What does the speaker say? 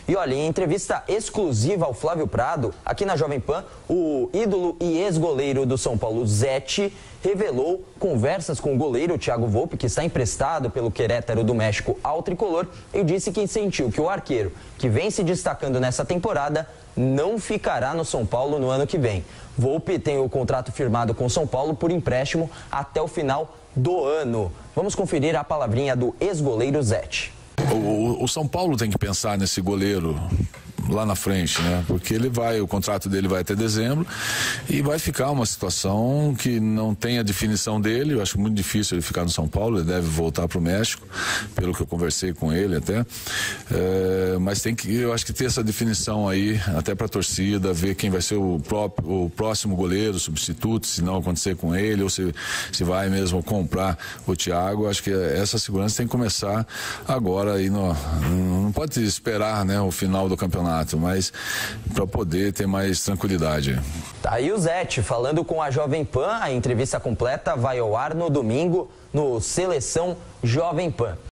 E olha, em entrevista exclusiva ao Flávio Prado, aqui na Jovem Pan, o ídolo e ex-goleiro do São Paulo, Zete, revelou conversas com o goleiro Thiago Volpi, que está emprestado pelo Querétaro do México ao tricolor, e disse que sentiu que o arqueiro, que vem se destacando nessa temporada, não ficará no São Paulo no ano que vem. Volpi tem o contrato firmado com o São Paulo por empréstimo até o final do ano. Vamos conferir a palavrinha do ex-goleiro Zete. O São Paulo tem que pensar nesse goleiro lá na frente, né? Porque o contrato dele vai até dezembro e vai ficar uma situação que não tem a definição dele. Eu acho muito difícil ele ficar no São Paulo, ele deve voltar para o México, pelo que eu conversei com ele até. Mas eu acho que ter essa definição aí, até para a torcida, ver quem vai ser o próximo goleiro, substituto, se não acontecer com ele, ou se vai mesmo comprar o Thiago. Acho que essa segurança tem que começar agora aí, não pode esperar, né, o final do campeonato, mas para poder ter mais tranquilidade. Tá aí o Zete falando com a Jovem Pan. A entrevista completa vai ao ar no domingo no Seleção Jovem Pan.